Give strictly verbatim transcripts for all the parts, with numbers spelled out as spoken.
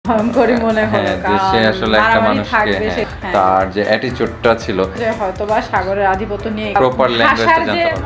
ভয়ঙ্করই মনে হলো, আসলে একটা মানুষকে তার যে অ্যাটিটিউডটা ছিল যে হয়তোবা সাগরের আধিপত্য নিয়ে প্রপার ল্যাঙ্গুয়েজটা জানতে পারবে।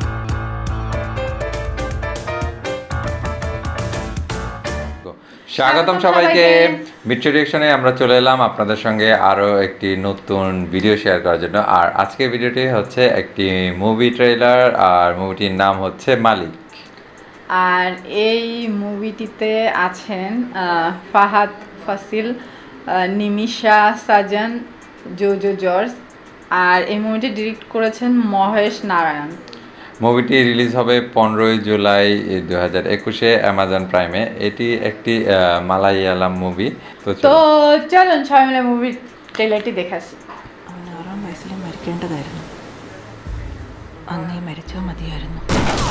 স্বাগতম সবাইকে মিট্রো রিঅ্যাকশনে। আমরা চলে এলাম আপনাদের সঙ্গে আরও একটি নতুন ভিডিও শেয়ার করার জন্য। আর আজকের ভিডিওটি হচ্ছে একটি মুভি ট্রেলার, আর মুভিটির নাম হচ্ছে মালিক। আর এই মুভিটিতে আছেন ফাহাদ ফাসিল, নিমিষা সাজান, জোজো জর্জ, আর এই মুভিটি ডিরেক্ট করেছেন মহেশ নারায়ণ। মুভিটি রিলিজ হবে পনেরোই জুলাই দু হাজার একুশে অ্যামাজন প্রাইমে। এটি একটি মালায়ালাম মুভি। তো চলুন সবাই মিলে মুভির ট্রেলারটি দেখে আসি। അവൻ ആറാം വയസ്സിൽ മരിക്കേണ്ടതായിരുന്നു, അന്നേ മരിച്ചാൽ മതിയായിരുന്നു.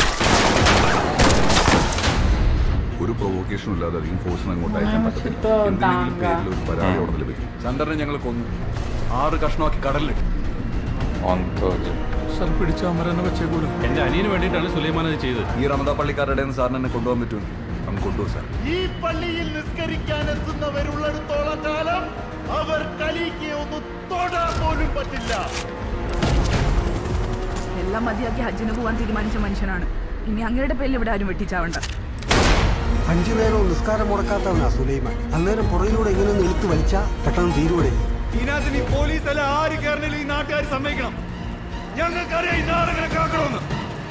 ഒരു പ്രൊവോക്കേഷൻ ഇല്ലാതെ അധികം ഫോഴ്സിന് അങ്ങോട്ട് അയക്കാൻ പറ്റത്തില്ല. എന്തിനെങ്കിലും പേരിൽ ഒരു പരാതി അവിടെ ലഭിക്കും. ചന്ദ്രനെ ഞങ്ങൾ കൊന്നു, ആറ് കഷ്ണമാക്കി കടലിലിട്ടു. സാർ പിടിച്ച അമരനെ വെച്ചേക്കൂല. എന്റെ അനിയന് വേണ്ടിയിട്ടാണ് സുലൈമാൻ അത് ചെയ്തത്. ഈ റമദാ പള്ളിക്കാരുടെ സാറിന് എന്നെ കൊണ്ടുപോകാൻ പറ്റുമെങ്കിൽ നമുക്ക് കൊണ്ടുപോകും സാർ. ഈ പള്ളിയിൽ നിസ്കരിക്കാനെത്തുന്നവരുള്ളിടത്തോളം കാലം അവർ കലിക്ക് ഒന്ന് തൊടാൻ പോലും പറ്റില്ല. എല്ലാം മതിയാക്കി ഹജ്ജിന് പോകാൻ തീരുമാനിച്ച മനുഷ്യനാണ്. ഇനി അങ്ങയുടെ പേരിൽ ഇവിടെ ആരും വെട്ടിച്ചാവണ്ട. അഞ്ചു നേരവും നിസ്കാരം മുടക്കാത്തവനാ സുലൈമാൻ. അന്നേരം പുറകിലൂടെ ഇങ്ങനെ ഒന്ന് ഇழுத்து വലിച്ചാ പെട്ടെന്ന് തീരുവടെ. ഇതിനകത്ത് നീ പോലീസ് അല്ല ആര് കയറിയാലും ഈ നാട്ടുകാർ സമ്മതിക്കണം. ഞങ്ങൾക്കറിയാം ഈ നാടെങ്ങനെ കാക്കണമെന്ന്.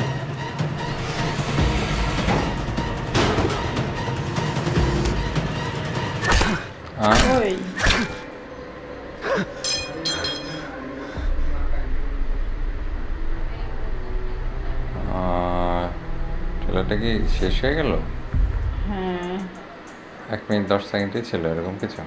ট্রেলারটা কি শেষ হয়ে গেল? হ্যাঁ, এক মিনিট দশ সেকেন্ডই ছিল, এরকম কিছু।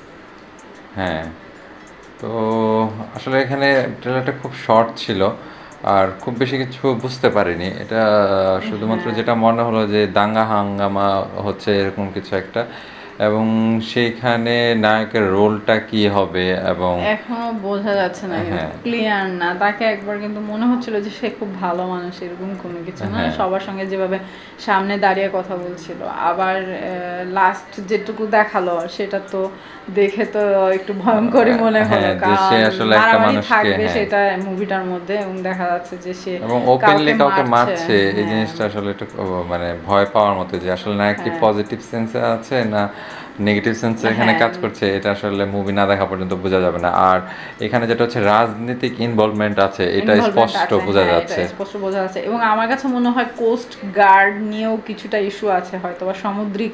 হ্যাঁ, তো আসলে এখানে ট্রেলারটা খুব শর্ট ছিল, আর খুব বেশি কিছু বুঝতে পারিনি। এটা শুধুমাত্র যেটা মনে হলো যে দাঙ্গা হাঙ্গামা হচ্ছে এরকম কিছু একটা, এবং সেইখানে নায়কের রোলটা কি হবে এবং এখনো বোঝা যাচ্ছে না, ক্লিয়ার না। তাকে একবার কিন্তু মনে হচ্ছিল যে সে খুব ভালো মানুষ, এরকম কোনো কিছু না। সবার সঙ্গে যেভাবে সামনে দাঁড়িয়ে কথা বলছিল, আবার লাস্ট যেটুকু দেখালো সেটা তো দেখে তো একটু ভয়ঙ্করই মনে হলো, কারণ মারামারি থাকবে সেটা মুভিটার মধ্যে, এবং দেখা যাচ্ছে যে সে এবং ওপেনলি কাউকে মারছে। এই জিনিসটা আসলে একটু মানে ভয় পাওয়ার মতো, যে আসলে না কি পজিটিভ সেন্সে আছে না নেগেটিভ সেন্সে এখানে কাজ করছে, এটা আসলে মুভি না দেখা পর্যন্ত বোঝা যাবে না। আর এখানে যেটা হচ্ছে রাজনৈতিক ইনভলভমেন্ট আছে, এটা স্পষ্ট বোঝা যাচ্ছে, স্পষ্ট বোঝা যাচ্ছে। এবং আমার কাছে মনে হয় কোস্ট গার্ড নিয়েও কিছুটা ইস্যু আছে হয়তো, বা সামুদ্রিক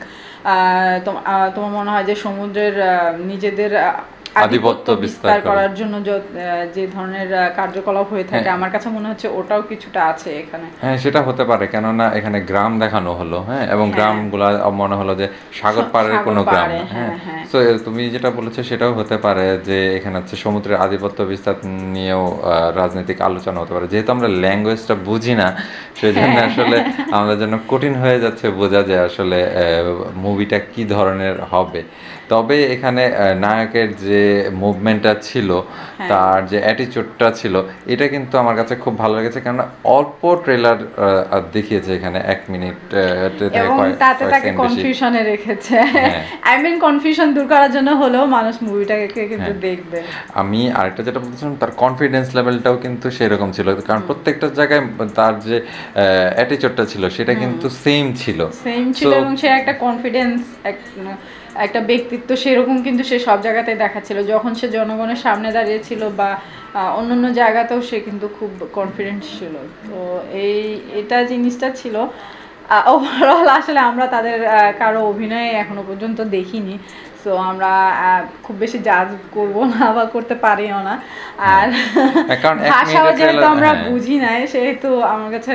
তোমার মনে হয় যে সমুদ্রের নিজেদের আধিপত্য বিস্তার করার জন্য যে ধরনের কার্যকলাপ হয়ে থাকে, আমার কাছে মনে হচ্ছে ওটাও কিছুটা আছে এখানে। হ্যাঁ, সেটা হতে পারে, কেননা এখানে গ্রাম দেখানো হলো। হ্যাঁ, এবং গ্রামগুলা মনে হলো যে সাগর পাড়ের কোনো গ্রাম। হ্যাঁ, তো তুমি যেটা বলেছো সেটাও হতে পারে যে এখানে হচ্ছে সমুদ্রের আধিপত্য বিস্তার নিয়েও রাজনৈতিক আলোচনা হতে পারে। যেহেতু আমরা ল্যাঙ্গুয়েজটা বুঝি না, সেই জন্য আসলে আমাদের জন্য কঠিন হয়ে যাচ্ছে বোঝা যে আসলে মুভিটা কি ধরনের হবে। তবে এখানে নায়কের যে মুভমেন্টটা ছিল, তার যে অ্যাটিটিউডটা ছিল, এটা কিন্তু আমার কাছে খুব ভালো লেগেছে, কেননা অল্প ট্রেলার দেখিয়েছে এখানে, এক মিনিট এবং তাতে তাকে কনফিউশনে রেখেছে। আই মিন কনফিউশন দূর করার জন্য হলেও মানুষ মুভিটাকে কিন্তু দেখবে। আমি আরেকটা যেটা বলছিলাম, তার কনফিডেন্স লেভেলটাও কিন্তু সেরকম ছিল, কারণ প্রত্যেকটা জায়গায় তার যে অ্যাটিটিউডটা ছিল সেটা কিন্তু সেম ছিল সেম ছিল এবং সে একটা কনফিডেন্স, একটা ব্যক্তিত্ব সেরকম কিন্তু সে সব জায়গাতে দেখাচ্ছিল। যখন সে জনগণের সামনে দাঁড়িয়েছিল বা অন্যান্য জায়গাতেও সে কিন্তু খুব কনফিডেন্ট ছিল। তো এই এটা জিনিসটা ছিল। ওভারঅল আসলে আমরা তাদের কারো অভিনয় এখনো পর্যন্ত দেখিনি, সো আমরা খুব বেশি জাজ করবো না বা করতে পারিও না। আর ভাষাও যেহেতু আমরা বুঝি নাই, সেহেতু আমার কাছে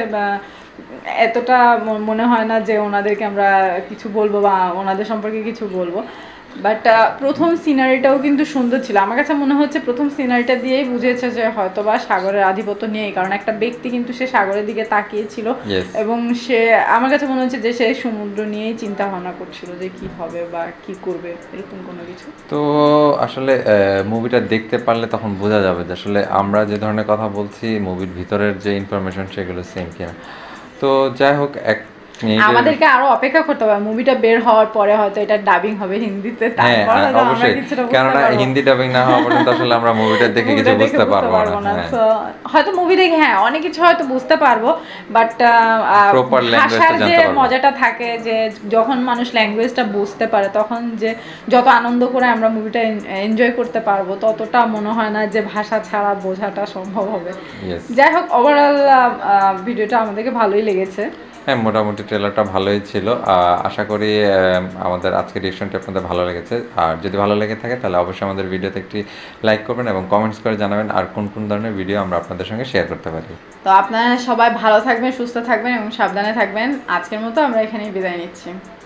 এতটা মনে হয় না যে ওনাদেরকে আমরা কিছু বলবো বা ওনাদের সম্পর্কে কিছু বলবো। বাট প্রথম সিনারিটাও কিন্তু সুন্দর ছিল। আমার কাছে মনে হচ্ছে প্রথম সিনারিটা দিয়েই বুঝেছে যে হয়তো বা সাগরের আধিপত্য নিয়েই, কারণ একটা ব্যক্তি কিন্তু সে সাগরের দিকে তাকিয়েছিল এবং সে, আমার কাছে মনে হচ্ছে যে সে সমুদ্র নিয়েই চিন্তা ভাবনা করছিল যে কি হবে বা কি করবে, এরকম কোনো কিছু। তো আসলে মুভিটা দেখতে পারলে তখন বোঝা যাবে যে আসলে আমরা যে ধরনের কথা বলছি মুভির ভিতরের যে ইনফরমেশন সেগুলো সেম কিনা। তো যাই হোক, এক আমাদেরকে আরো অপেক্ষা করতে হবে, মুভিটা বের হওয়ার পরে হয়তো এটা ডাবিং হবে হিন্দিতে, তারপর হয়তো আমরা কিছুটা বুঝতে কারণ পারবো। হিন্দি ডাবিং না হওয়া পর্যন্ত আসলে আমরা মুভিটা দেখে কিছু বুঝতে পারবো না। So, হয়তো মুভি দেখে হ্যাঁ অনেক কিছু হয়তো বুঝতে পারবো, বাট Proper language টা ভাষার জানতে যে পারবো। মজাটা থাকে, যে যখন মানুষ ল্যাঙ্গুয়েজটা বুঝতে পারে তখন যে যত আনন্দ করে আমরা মুভিটা এনজয় করতে পারবো, ততটা মনে হয় না যে ভাষা ছাড়া বোঝাটা সম্ভব হবে। Yes. যাই হোক, ওভারঅল ভিডিওটা আমাদেরকে ভালোই লেগেছে। হ্যাঁ, মোটামুটি ট্রেলারটা ভালোই ছিল। আহ, আশা করি আহ, আমাদের আজকের রিঅ্যাকশনটা আপনাদের ভালো লেগেছে। আর যদি ভালো লেগে থাকে তাহলে অবশ্যই আমাদের ভিডিওতে একটি লাইক করবেন এবং কমেন্টস করে জানাবেন আর কোন কোন ধরনের ভিডিও আমরা আপনাদের সঙ্গে শেয়ার করতে পারি। তো আপনারা সবাই ভালো থাকবেন, সুস্থ থাকবেন এবং সাবধানে থাকবেন। আজকের মতো আমরা এখানেই বিদায় নিচ্ছি।